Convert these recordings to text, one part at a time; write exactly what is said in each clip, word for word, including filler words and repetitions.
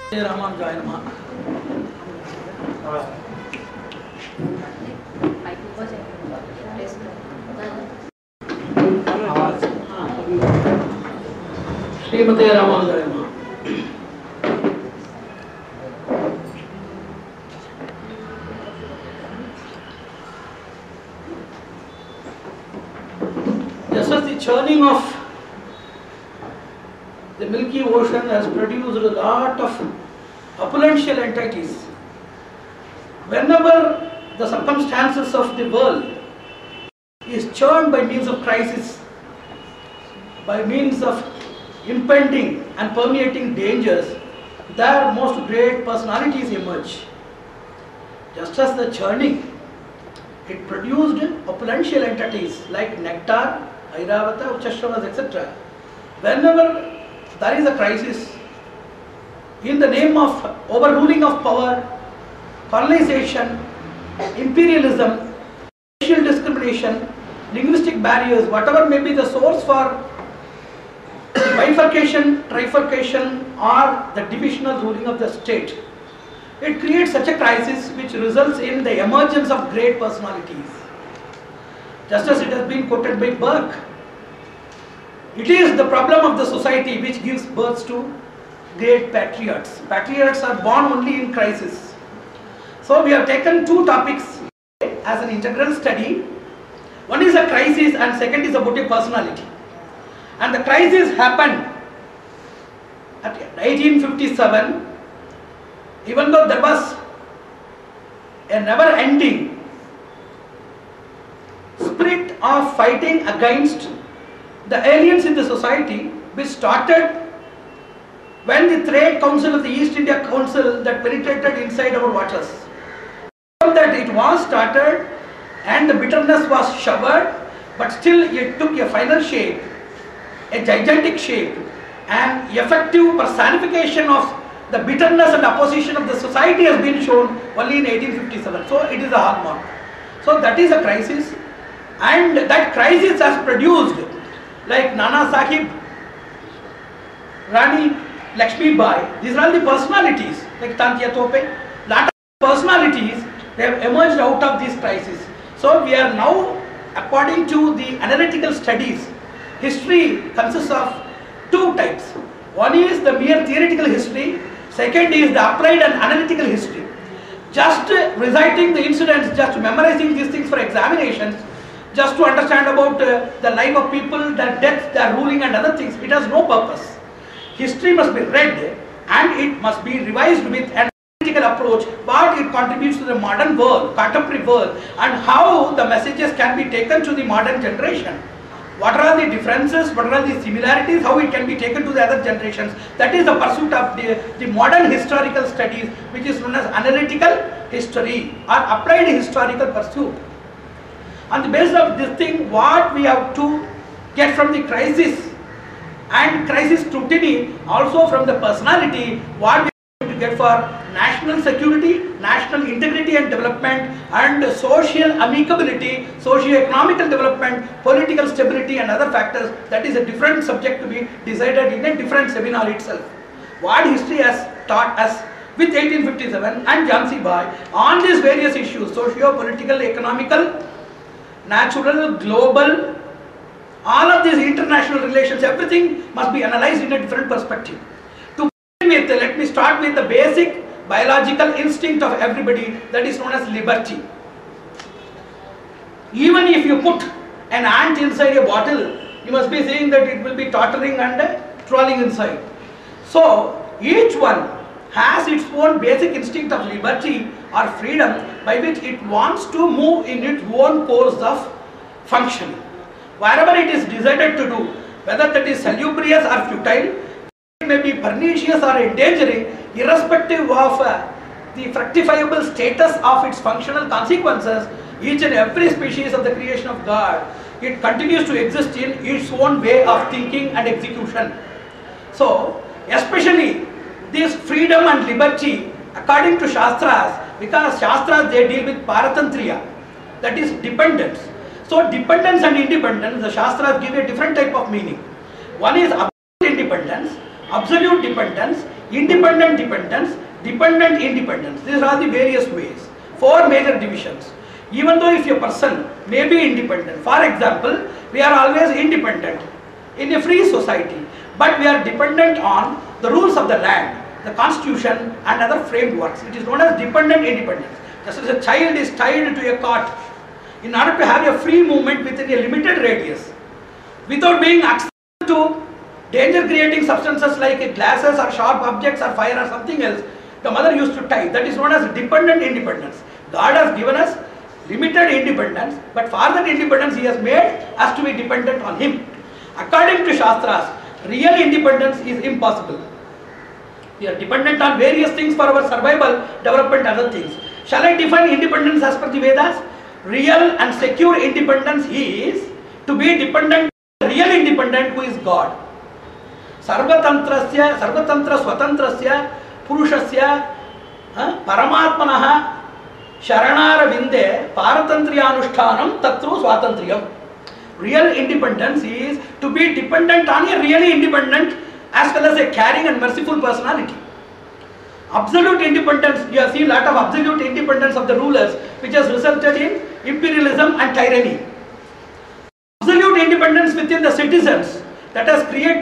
Ramanujaya Namaha. Srimate Ramanujaya Namaha. Just as the churning of the Milky Ocean has produced a lot of opulential entities, whenever the circumstances of the world is churned by means of crisis, by means of impending and permeating dangers, there most great personalities emerge. Just as the churning, it produced opulential entities like Nectar, Airavata, Uchashravas, et cetera. Whenever there is a crisis, in the name of overruling of power, colonization, imperialism, racial discrimination, linguistic barriers, whatever may be the source for bifurcation, trifurcation or the divisional ruling of the state, it creates such a crisis which results in the emergence of great personalities. Just as it has been quoted by Burke, it is the problem of the society which gives birth to great patriots. Patriots are born only in crisis. So we have taken two topics as an integral study. One is a crisis and second is about a personality. And the crisis happened at eighteen fifty-seven, even though there was a never-ending spirit of fighting against the aliens in the society, which started when the Trade Council of the East India Council that penetrated inside our waters. From that it was started and the bitterness was showered, but still it took a final shape, a gigantic shape, and effective personification of the bitterness and opposition of the society has been shown only in eighteen fifty-seven. So it is a hallmark. So that is a crisis, and that crisis has produced like Nana Sahib, Rani Lakshmi Bai. These are all the personalities like Tantiya Tope. Lot of personalities, they have emerged out of this crisis. So we are now, according to the analytical studies, history consists of two types. One is the mere theoretical history, second is the applied and analytical history. Just reciting the incidents, just memorizing these things for examinations, just to understand about uh, the life of people, their death, their ruling and other things, it has no purpose. History must be read and it must be revised with an analytical approach, but it contributes to the modern world, contemporary world, and how the messages can be taken to the modern generation. What are the differences, what are the similarities, how it can be taken to the other generations. That is the pursuit of the, the modern historical studies, which is known as analytical history or applied historical pursuit. On the basis of this thing, what we have to get from the crisis and crisis scrutiny, also from the personality, what we have to get for national security, national integrity and development, and social amicability, socio-economical development, political stability and other factors. That is a different subject to be decided in a different seminar itself. What history has taught us with eighteen fifty-seven and Jhansi Bai on these various issues, socio-political, economical, natural, global, all of these international relations, everything must be analyzed in a different perspective. To begin with, let me start with the basic biological instinct of everybody, that is known as liberty. Even if you put an ant inside a bottle, you must be saying that it will be tottering and uh, crawling inside. So each one has its own basic instinct of liberty or freedom, by which it wants to move in its own course of functioning. Wherever it is decided to do, whether that is salubrious or futile, it may be pernicious or endangering, irrespective of uh, the fructifiable status of its functional consequences, each and every species of the creation of God, it continues to exist in its own way of thinking and execution. So, especially this freedom and liberty, according to Shastras, because Shastras they deal with Paratantriya, that is dependence. So dependence and independence, the Shastras give a different type of meaning. One is absolute independence, absolute dependence, independent dependence, dependent independence. These are the various ways. Four major divisions. Even though if a person may be independent, for example, we are always independent in a free society, but we are dependent on the rules of the land, the constitution and other frameworks. It is known as dependent independence. Just as a child is tied to a cot, in order to have a free movement within a limited radius, without being exposed to danger creating substances like glasses or sharp objects or fire or something else, the mother used to tie. That is known as dependent independence. God has given us limited independence, but for that independence He has made us to be dependent on Him. According to Shastras, real independence is impossible. We are dependent on various things for our survival, development, other things. Shall I define independence as per the Vedas? Real and secure independence is to be dependent on the real independent who is God. Sarvatantrasya, Sarvatantra Swatantrasya, Purushasya, Paramatmanaha, Sharanara Vinde, Paratantriyanushtanam, Tatru Swatantriyam. Real independence is to be dependent on a really independent as well as a caring and merciful personality. Absolute independence, you have seen a lot of absolute independence of the rulers, which has resulted in imperialism and tyranny. Absolute independence within the citizens, that has created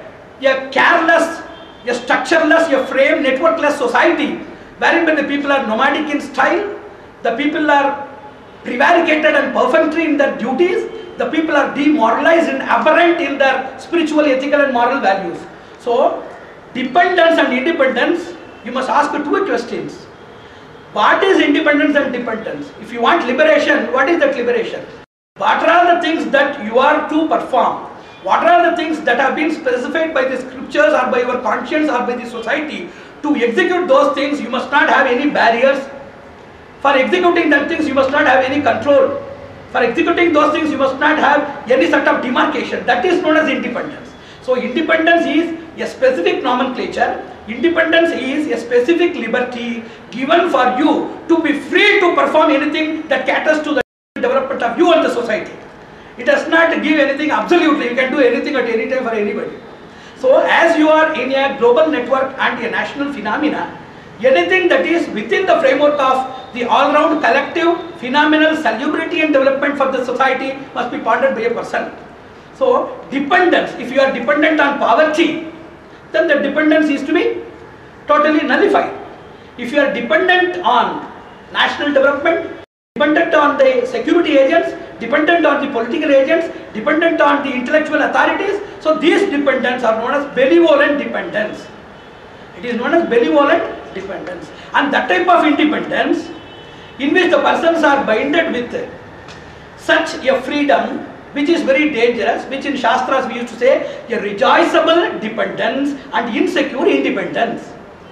a careless, a structureless, a frame, networkless society, wherein when the people are nomadic in style, the people are prevaricated and perfunctory in their duties, the people are demoralized and aberrant in their spiritual, ethical and moral values. So, dependence and independence, you must ask two questions. What is independence and dependence? If you want liberation, what is that liberation? What are the things that you are to perform? What are the things that have been specified by the scriptures or by your conscience or by the society? To execute those things, you must not have any barriers. For executing that things, you must not have any control. For executing those things, you must not have any sort of demarcation. That is known as independence. So, independence is a specific nomenclature. Independence is a specific liberty given for you to be free to perform anything that caters to the development of you and the society. It does not give anything absolutely. You can do anything at any time for anybody. So, as you are in a global network and a national phenomena, anything that is within the framework of the all-round collective phenomenal salubrity and development for the society must be pondered by a person. So, dependence, if you are dependent on poverty, then the dependence is to be totally nullified. If you are dependent on national development, dependent on the security agents, dependent on the political agents, dependent on the intellectual authorities, so these dependents are known as benevolent dependence. It is known as benevolent dependence. And that type of independence in which the persons are binded with such a freedom which is very dangerous, which in Shastras we used to say a rejoiceable dependence and insecure independence.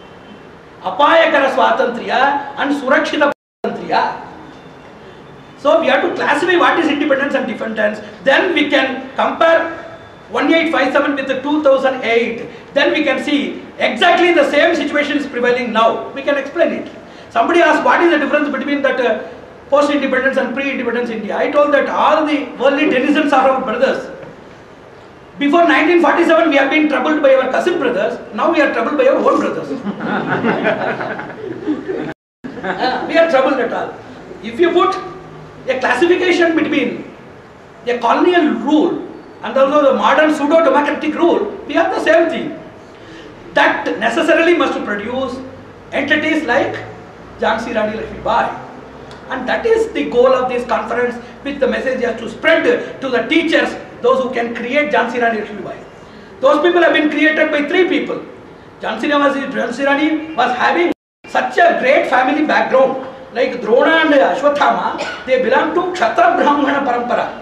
Apayakara Swatantriya and Surakshita Swatantriya. So we have to classify what is independence and dependence. Then we can compare eighteen fifty-seven with the two thousand eight. Then we can see exactly the same situation is prevailing now. We can explain it. Somebody asked what is the difference between that uh, post-independence and pre-independence India. I told that all the worldly denizens are our brothers. Before nineteen forty-seven we have been troubled by our cousin brothers. Now we are troubled by our own brothers. uh, we are troubled at all. If you put a classification between a colonial rule and also the modern pseudo-democratic rule, we have the same thing. That necessarily must produce entities like Jhansi Rani Lakshmi Bai. And that is the goal of this conference, which the message has to spread to the teachers, those who can create Jhansi Rani Lakshmi Bai. Those people have been created by three people. Jhansi Rani was having such a great family background. Like Drona and Ashwathama, they belong to Kshatriya Brahmana Parampara.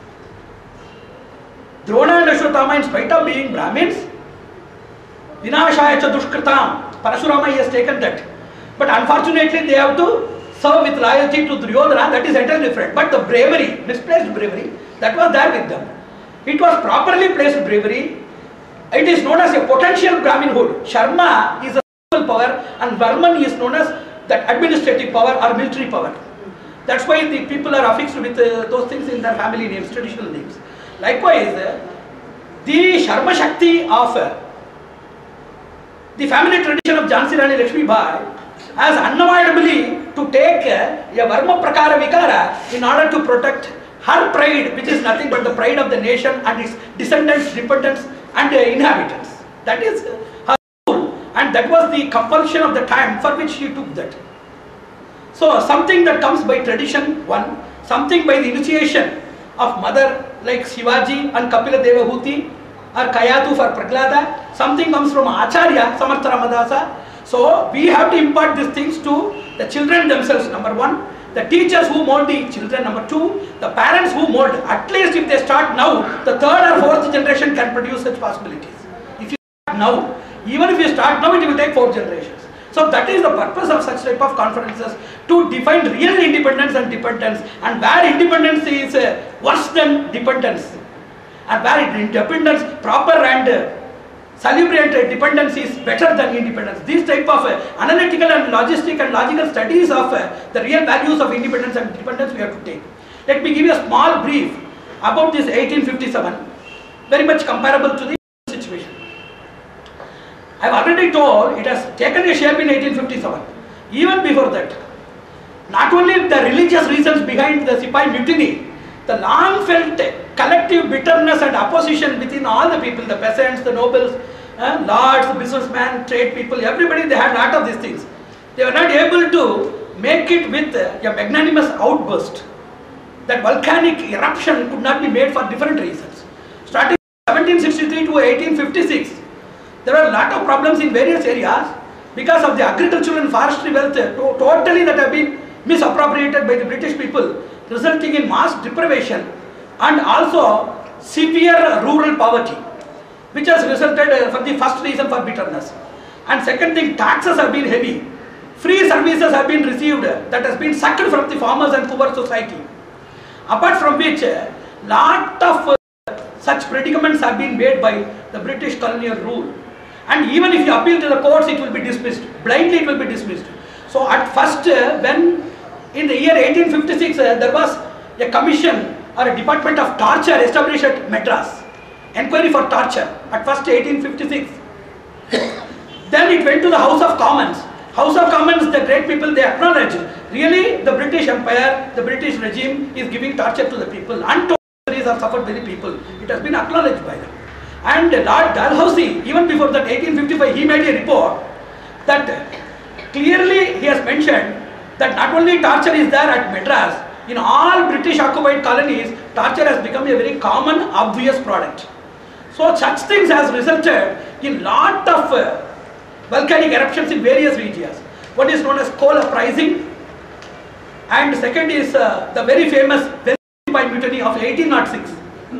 Drona and Ashwathama, in spite of being Brahmins, Vinashaya cha Dushkritam, Parashurama has taken that. But unfortunately, they have to serve with loyalty to Duryodhana, that is entirely different. But the bravery, misplaced bravery, that was there with them. It was properly placed bravery. It is known as a potential Brahminhood. Sharma is a civil power and Varman is known as that administrative power or military power. That's why the people are affixed with uh, those things in their family names, traditional names. Likewise, uh, the Sharma Shakti of uh, the family tradition of Jhansi Rani Lakshmi Bai has unavoidably to take a Varma Prakara Vikara in order to protect her pride, which is nothing but the pride of the nation and its descendants, dependents and uh, inhabitants. That is her rule, and that was the compulsion of the time for which she took that. So something that comes by tradition, one, something by the initiation of mother like Shivaji and Kapila Devahuti or Kayatu for Prahlada, something comes from Acharya, Samartha Ramadasa. So we have to impart these things to the children themselves, number one, the teachers who mold the children, number two, the parents who mold. At least if they start now, the third or fourth generation can produce such possibilities. If you start now, even if you start now, it will take four generations. So that is the purpose of such type of conferences, to define real independence and dependence, and where independence is uh, worse than dependence, and where independence proper and uh, celebrated dependence is better than independence. These type of uh, analytical and logistic and logical studies of uh, the real values of independence and dependence we have to take. Let me give you a small brief about this eighteen fifty-seven, very much comparable to the situation. I have already told it has taken a shape in eighteen fifty-seven. Even before that, not only the religious reasons behind the Sipai mutiny, the long felt collective bitterness and opposition within all the people, the peasants, the nobles, uh, lords, the businessmen, trade people, everybody, they had a lot of these things. They were not able to make it with a magnanimous outburst. That volcanic eruption could not be made for different reasons. Starting from seventeen sixty-three to eighteen fifty-six, there were a lot of problems in various areas because of the agricultural and forestry wealth to totally that have been misappropriated by the British people, resulting in mass deprivation and also severe rural poverty, which has resulted uh, for the first reason for bitterness. And second thing, taxes have been heavy. Free services have been received uh, that has been sucked from the farmers and poor society. Apart from which, uh, lot of uh, such predicaments have been made by the British colonial rule. And even if you appeal to the courts, it will be dismissed. Blindly it will be dismissed. So at first, uh, when in the year eighteen fifty-six, uh, there was a commission or a department of torture established at Madras. Enquiry for torture at first eighteen fifty-six. Then it went to the House of Commons. House of Commons, the great people, they acknowledged really the British Empire, the British regime is giving torture to the people. Untold injuries are suffered by the people. It has been acknowledged by them. And Lord Dalhousie, even before that eighteen fifty-five, he made a report that clearly he has mentioned that not only torture is there at Madras, in all British occupied colonies, torture has become a very common, obvious product. So such things has resulted in lot of uh, volcanic eruptions in various regions. One is known as coal uprising, and second is uh, the very famous Sipai mutiny of eighteen oh six.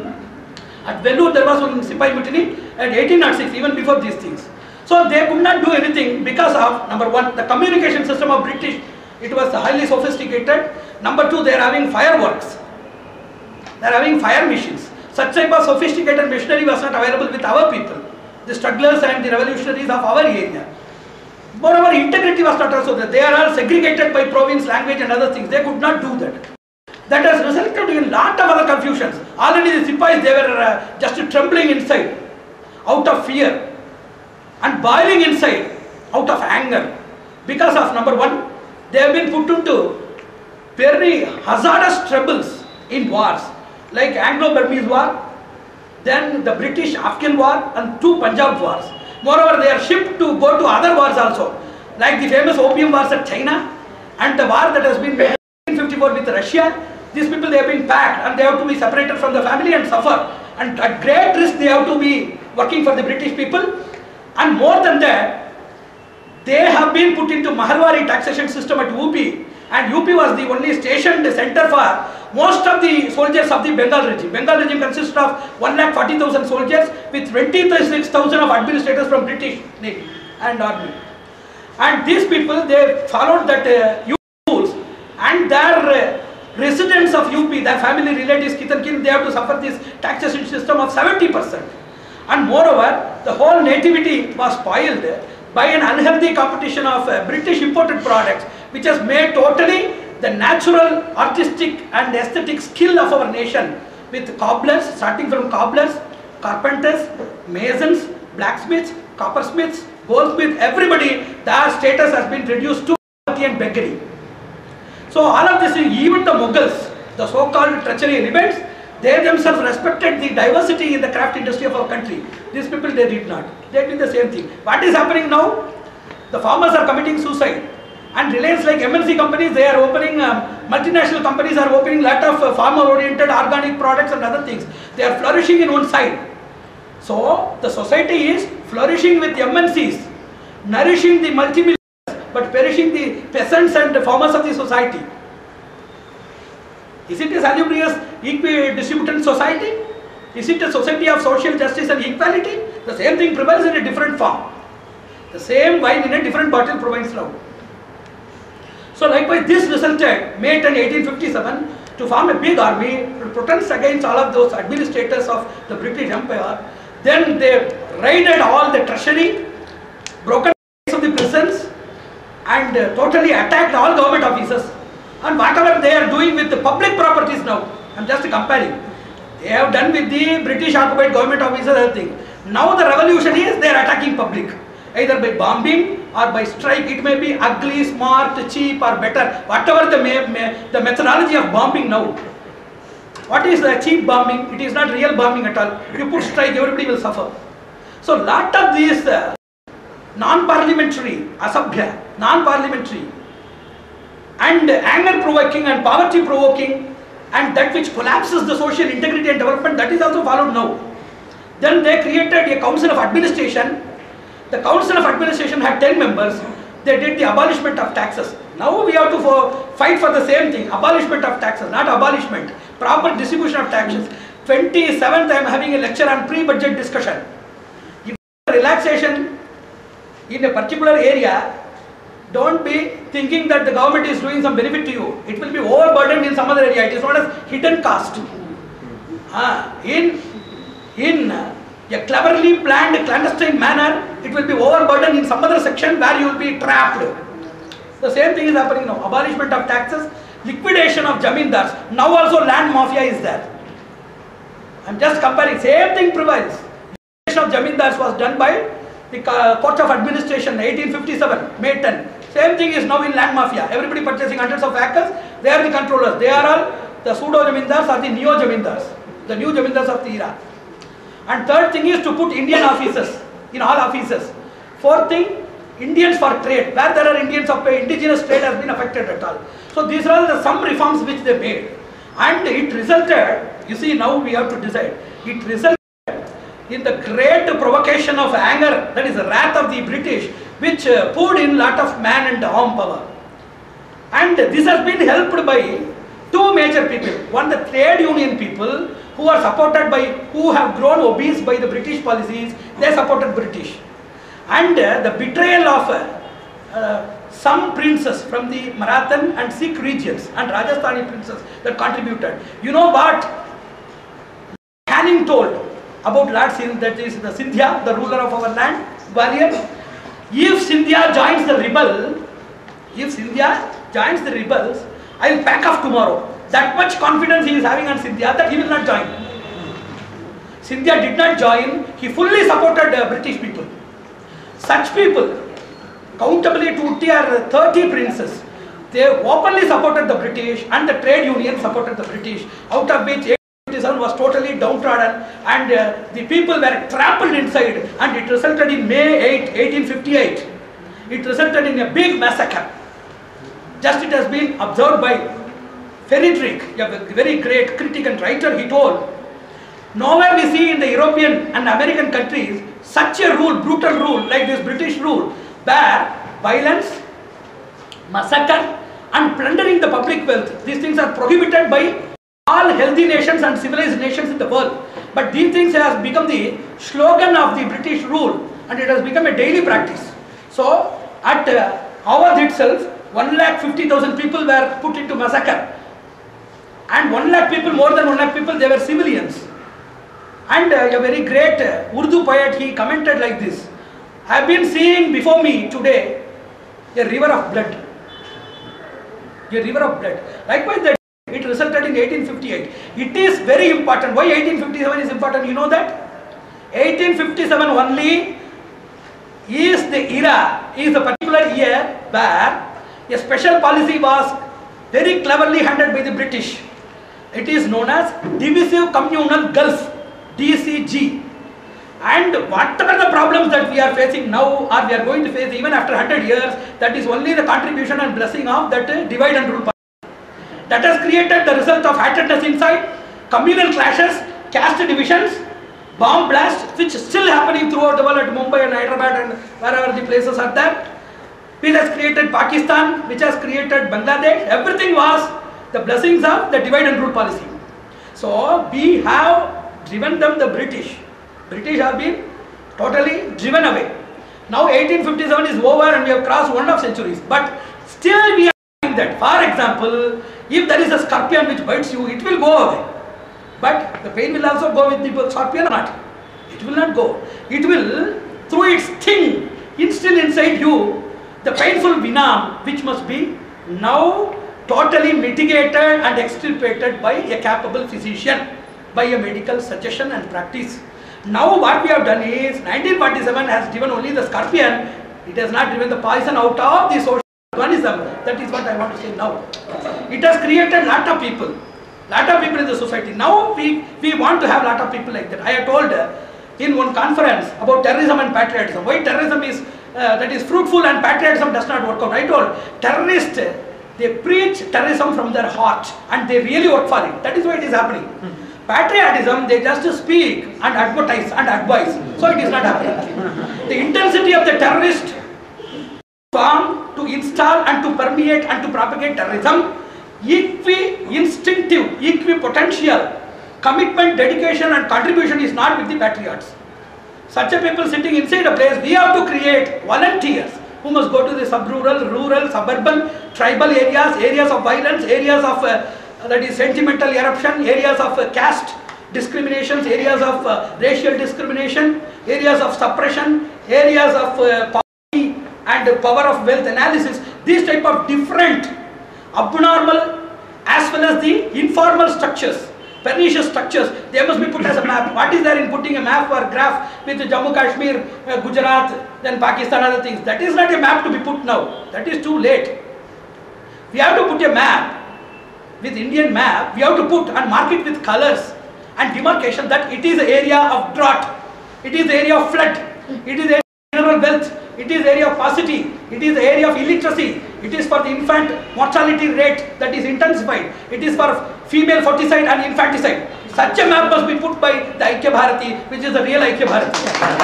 At Vellore there was one Sipai mutiny at eighteen oh six, even before these things. So they could not do anything because of, number one, the communication system of British, it was highly sophisticated. Number two, they are having fireworks. They are having fire machines. Such type of sophisticated machinery was not available with our people, the strugglers and the revolutionaries of our area. Moreover, integrity was not also there. They are all segregated by province, language and other things. They could not do that. That has resulted in a lot of other confusions. Already the Sipais, they were uh, just trembling inside, out of fear, and boiling inside, out of anger. Because of, number one, they have been put into very hazardous troubles in wars, like Anglo-Burmese war, then the British-Afghan war and two Punjab wars. Moreover, they are shipped to go to other wars also, like the famous opium wars at China and the war that has been made in nineteen fifty-four with Russia. These people, they have been packed and they have to be separated from the family and suffer. And at great risk, they have to be working for the British people. And more than that, they have been put into Maharwari taxation system at U P. And U P was the only stationed center for most of the soldiers of the Bengal regime. Bengal regime consisted of one lakh forty thousand soldiers with twenty-six thousand of administrators from British Navy and Army. And these people, they followed that uh, U P rules, and their uh, residents of U P, their family relatives, kith and kin, they have to suffer this taxation system of seventy percent. And moreover, the whole nativity was spoiled by an unhealthy competition of uh, British imported products, which has made totally the natural, artistic and aesthetic skill of our nation, with cobblers, starting from cobblers, carpenters, masons, blacksmiths, coppersmiths, goldsmith, everybody, their status has been reduced to poverty and beggary. So all of this, even the Mughals, the so-called treachery elements, they themselves respected the diversity in the craft industry of our country. These people, they did not. They did the same thing. What is happening now? The farmers are committing suicide. And Reliance, like M N C companies, they are opening, um, multinational companies are opening lot of uh, farmer-oriented organic products and other things. They are flourishing in one side. So the society is flourishing with M N Cs, nourishing the multi-millionaires, but perishing the peasants and the farmers of the society. Is it a salubrious, equi-distributed society? Is it a society of social justice and equality? The same thing prevails in a different form. The same wine in a different bottle provides love. So likewise, this resulted, May tenth, eighteen fifty-seven, to form a big army to protest against all of those administrators of the British Empire. Then they raided all the treasury, broken of the prisons, and uh, totally attacked all government offices. And whatever they are doing with the public properties now, I am just comparing. They have done with the British occupied government offices and everything. Now the revolution is they are attacking public, either by bombing or by strike. It may be ugly, smart, cheap or better, whatever the, may, may, the methodology of bombing now. What is the cheap bombing? It is not real bombing at all. You put strike, everybody will suffer. So lot of these uh, non-parliamentary, asabhya, non-parliamentary and anger provoking and poverty provoking and that which collapses the social integrity and development, that is also followed now. Then they created a council of administration. The council of administration had ten members. They did the abolishment of taxes. Now we have to for, fight for the same thing, abolishment of taxes, not abolishment, proper distribution of taxes. twenty-seventh I am having a lecture on pre-budget discussion. If relaxation in a particular area, don't be thinking that the government is doing some benefit to you. It will be overburdened in some other area. It is known as hidden cost. Uh, in, in a cleverly planned clandestine manner, it will be overburdened in some other section where you will be trapped. The same thing is happening now. Abolishment of taxes, liquidation of jamindars. Now also land mafia is there. I am just comparing. Same thing prevails. Liquidation of jamindars was done by the Court of Administration, eighteen fifty-seven, May tenth. Same thing is now in land mafia. Everybody purchasing hundreds of acres, they are the controllers. They are all the pseudo jamindars or the neo jamindars, the new jamindars of the era. And third thing is to put Indian officers in all offices. Fourth thing, Indians for trade. Where there are Indians of indigenous trade has been affected at all. So these are all the some reforms which they made. And it resulted, you see now we have to decide, it resulted in the great provocation of anger, that is the wrath of the British, which uh, poured in lot of man and arm power. And this has been helped by two major people. One, the trade union people who are supported by, who have grown obese by the British policies, they supported British. And uh, the betrayal of uh, uh, some princes from the Marathan and Sikh regions and Rajasthani princes that contributed. You know what Canning told about Lord Sindh, that is the Scindia, the ruler of our land, Gwalior. If Scindia joins the rebel, if Scindia joins the rebels, I will pack off tomorrow. That much confidence he is having on Scindia that he will not join. Scindia did not join, he fully supported uh, British people. Such people, countably two or thirty princes, they openly supported the British and the trade union supported the British, out of which eighteen fifty-seven was totally downtrodden and uh, the people were trampled inside, and it resulted in May eighth, eighteen fifty-eight. It resulted in a big massacre. Just it has been observed by Friedrich, a very great critic and writer. He told, nowhere we see in the European and American countries such a rule, brutal rule like this British rule, where violence, massacre and plundering the public wealth, these things are prohibited by all healthy nations and civilized nations in the world. But these things has become the slogan of the British rule, and it has become a daily practice. So at uh, Awadh itself, one lakh fifty thousand people were put into massacre, and one lakh people, more than one lakh people, they were civilians. And uh, a very great uh, Urdu poet, he commented like this: I have been seeing before me today a river of blood. A river of blood. Likewise, that it resulted in eighteen fifty-eight. It is very important. Why eighteen fifty-seven is important? You know that? eighteen fifty-seven only is the era, is a particular year where a special policy was very cleverly handled by the British. It is known as Divisive Communal Gulf, D C G. And whatever the problems that we are facing now, or we are going to face even after one hundred years, that is only the contribution and blessing of that uh, divide and rule policy. That has created the result of hatredness inside, communal clashes, caste divisions, bomb blasts, which is still happening throughout the world at Mumbai and Hyderabad and wherever the places are there. Which has created Pakistan, which has created Bangladesh. Everything was the blessings of the divide and rule policy. So we have driven them, the British. British have been totally driven away. Now eighteen fifty-seven is over and we have crossed one and a half centuries. But still we are doing that. For example, if there is a scorpion which bites you, it will go away. But the pain will also go with the scorpion or not? It will not go. It will, through its sting, instill inside you the painful venom which must be now totally mitigated and extirpated by a capable physician, by a medical suggestion and practice. Now what we have done is, nineteen forty-seven has driven only the scorpion, it has not driven the poison out of the social organism. That is what I want to say now. It has created lot of people, lot of people in the society. Now we, we want to have lot of people like that. I have told uh, in one conference about terrorism and patriotism. Why terrorism is, uh, that is fruitful and patriotism does not work out. I told terrorists, they preach terrorism from their heart and they really work for it. That is why it is happening. Mm-hmm. Patriotism, they just speak and advertise and advise, so it is not happening. The intensity of the terrorist form to install and to permeate and to propagate terrorism, equi-instinctive, equi-potential commitment, dedication and contribution is not with the patriots. Such a people sitting inside a place, we have to create volunteers who must go to the sub-rural, rural, suburban, tribal areas, areas of violence, areas of uh, that is sentimental eruption, areas of uh, caste discriminations, areas of uh, racial discrimination, areas of suppression, areas of uh, poverty and uh, power of wealth analysis. These type of different abnormal as well as the informal structures, pernicious structures, they must be put as a map. What is there in putting a map or graph with Jammu Kashmir, uh, Gujarat, then Pakistan, other things? That is not a map to be put now. That is too late. We have to put a map. With Indian map, we have to put and mark it with colors and demarcation that it is the area of drought, it is the area of flood, it is the area of mineral wealth, it is the area of paucity, it is the area of illiteracy, it is for the infant mortality rate that is intensified, it is for female foeticide and infanticide. Such a map must be put by the Aikya Bharati, which is the real Aikya Bharati.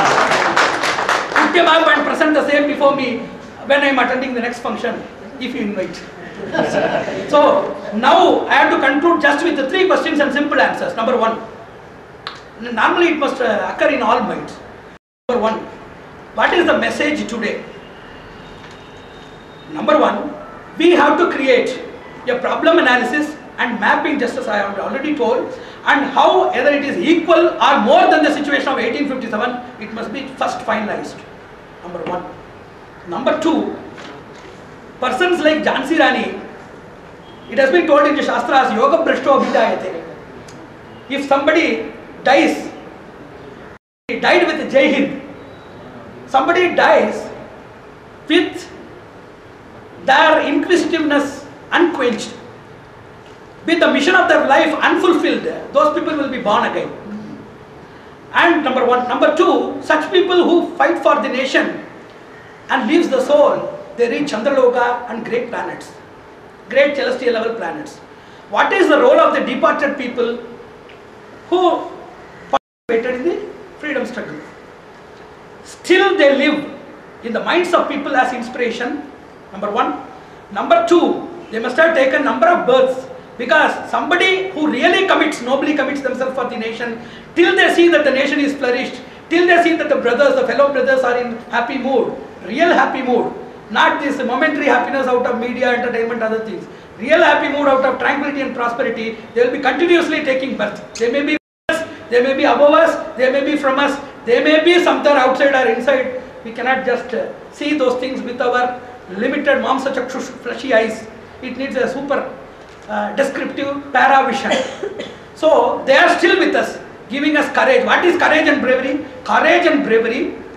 Put a map and present the same before me when I am attending the next function, if you invite. So now I have to conclude just with the three questions and simple answers. Number one, normally it must uh, occur in all minds. Number one, what is the message today? Number one, we have to create a problem analysis and mapping, just as I have already told, and how whether it is equal or more than the situation of eighteen fifty-seven, it must be first finalized. Number one. Number two, persons like Jhansi Rani, it has been told in the Shastras, Yoga Brashto Abhidayate. If somebody dies, he died with Jai Hind. Somebody dies with their inquisitiveness unquenched, with the mission of their life unfulfilled, those people will be born again. And number one. Number two, such people who fight for the nation and leaves the soul, they reach Chandraloka and great planets, great celestial level planets. What is the role of the departed people who participated in the freedom struggle? Still they live in the minds of people as inspiration, number one. Number two, they must have taken number of births, because somebody who really commits, nobly commits themselves for the nation, till they see that the nation is flourished, till they see that the brothers, the fellow brothers are in happy mood, real happy mood, not this momentary happiness out of media, entertainment, other things. Real happy mood out of tranquility and prosperity, they will be continuously taking birth. They may be from us, they may be above us, they may be from us, they may be somewhere outside or inside. We cannot just uh, see those things with our limited mamsa chakshush fleshy eyes. It needs a super uh, descriptive para-vision. So they are still with us, giving us courage. What is courage and bravery? Courage and bravery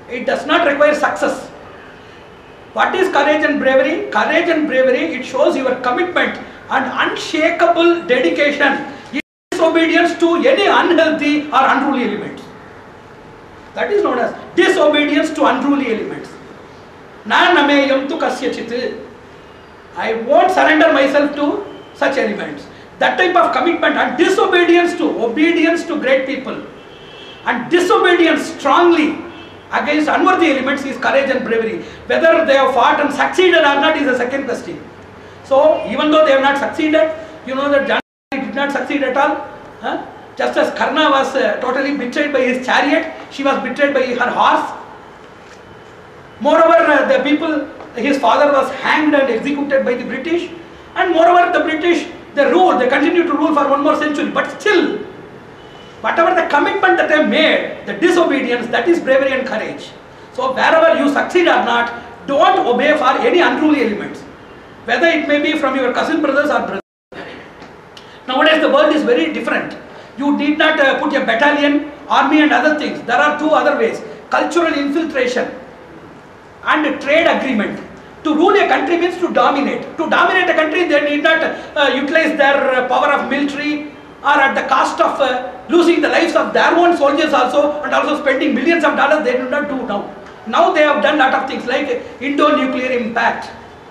It does not require success. What is courage and bravery? Courage and bravery, it shows your commitment and unshakable dedication in disobedience to any unhealthy or unruly elements. That is known as disobedience to unruly elements. Na nameyam tu kasyachit. I won't surrender myself to such elements. That type of commitment and disobedience to obedience to great people and disobedience strongly against unworthy elements is courage and bravery. Whether they have fought and succeeded or not is a second question. So even though they have not succeeded, you know that Janaki did not succeed at all. Huh? Just as Karna was uh, totally betrayed by his chariot, she was betrayed by her horse. Moreover, uh, the people, his father was hanged and executed by the British. And moreover, the British, they ruled, they continued to rule for one more century. But still, whatever the commitment that they made, the disobedience, that is bravery and courage. So wherever you succeed or not, don't obey for any unruly elements. Whether it may be from your cousin brothers or brothers. Nowadays the world is very different. You need not uh, put a battalion, army and other things. There are two other ways. Cultural infiltration and trade agreement. To rule a country means to dominate. To dominate a country, they need not uh, utilize their uh, power of military or at the cost of uh, losing the lives of their own soldiers also, and also spending millions of dollars. They do not do now. Now they have done lot of things like Indo-nuclear impact,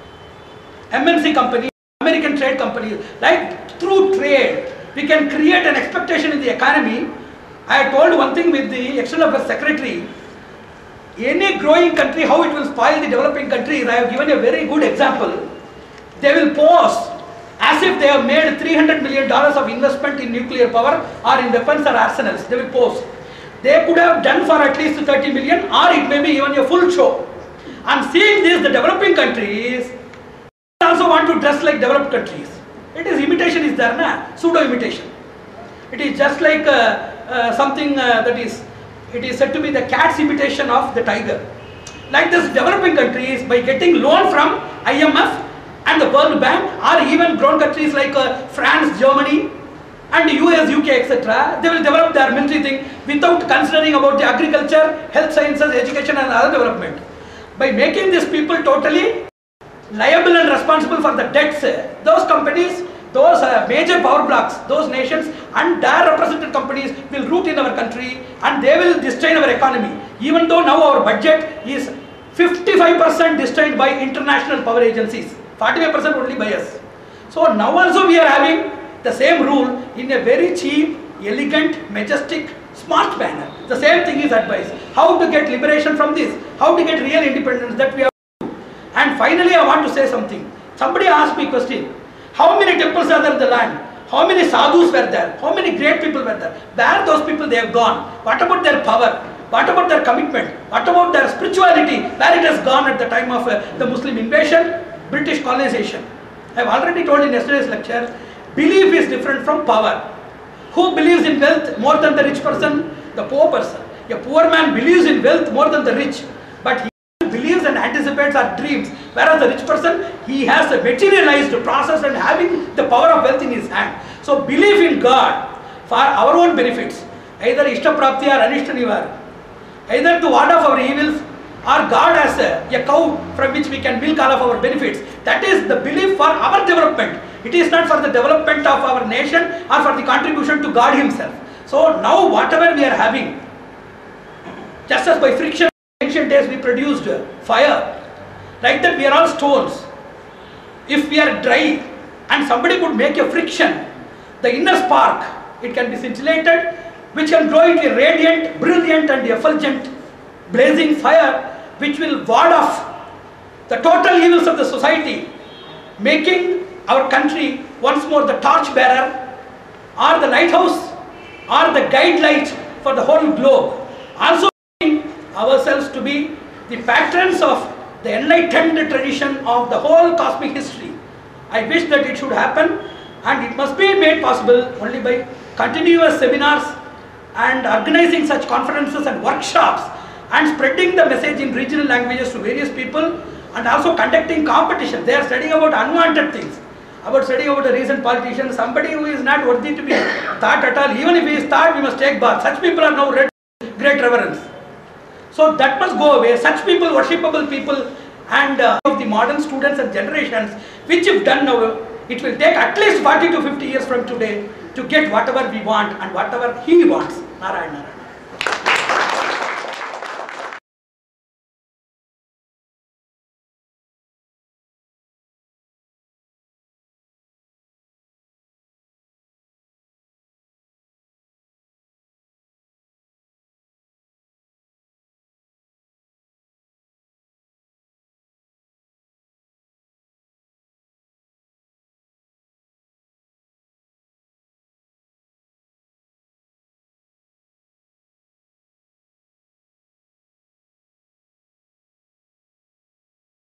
M N C companies, American trade companies. Like through trade, we can create an expectation in the economy. I told one thing with the External Affairs Secretary. Any growing country, how it will spoil the developing countries. I have given a very good example. They will pose as if they have made three hundred million dollars of investment in nuclear power or in weapons or arsenals. They will pose. They could have done for at least thirty million, or it may be even a full show. And seeing this, the developing countries also want to dress like developed countries. It is imitation is there, na? Pseudo imitation. It is just like uh, uh, something uh, that is, it is said to be the cat's imitation of the tiger. Like this, developing countries, by getting loan from I M F and the World Bank, or even grown countries like uh, France, Germany and U S, U K, et cetera, they will develop their military thing without considering about the agriculture, health sciences, education and other development. By making these people totally liable and responsible for the debts, those companies, those uh, major power blocks, those nations and their represented companies will root in our country and they will destroy our economy. Even though now our budget is fifty-five percent destroyed by international power agencies, forty-five percent only by us. So now also we are having the same rule in a very cheap, elegant, majestic, smart manner. The same thing is advised. How to get liberation from this, how to get real independence, that we have to do. And finally I want to say something. Somebody asked me a question. How many temples are there in the land? How many sadhus were there? How many great people were there? Where those people they have gone? What about their power? What about their commitment? What about their spirituality? Where it has gone at the time of uh, the Muslim invasion, British colonization? I have already told in yesterday's lecture, belief is different from power. Who believes in wealth more than the rich person? The poor person. A poor man believes in wealth more than the rich. But he believes and anticipates our dreams. Whereas the rich person, he has a materialized process and having the power of wealth in his hand. So belief in God for our own benefits, either Ishtaprapti or Anishta Nivar, either to ward off our evils or God as a, a cow from which we can milk all of our benefits. That is the belief for our development. It is not for the development of our nation or for the contribution to God himself. So now whatever we are having, just as by friction in ancient days we produced fire, like that we are all stones. If we are dry and somebody could make a friction, the inner spark, it can be scintillated, which can grow into a radiant, brilliant and effulgent blazing fire which will ward off the total evils of the society, making our country once more the torch bearer or the lighthouse or the guide light for the whole globe. Also making ourselves to be the patrons of the enlightened tradition of the whole cosmic history. I wish that it should happen, and it must be made possible only by continuous seminars and organizing such conferences and workshops and spreading the message in regional languages to various people, and also conducting competition. They are studying about unwanted things, about studying about a recent politician, somebody who is not worthy to be thought at all. Even if he is thought, we must take bath. Such people are now read great reverence. So that must go away. Such people, worshipable people, and uh, of the modern students and generations, which if done now, it will take at least forty to fifty years from today to get whatever we want and whatever he wants. Narayana.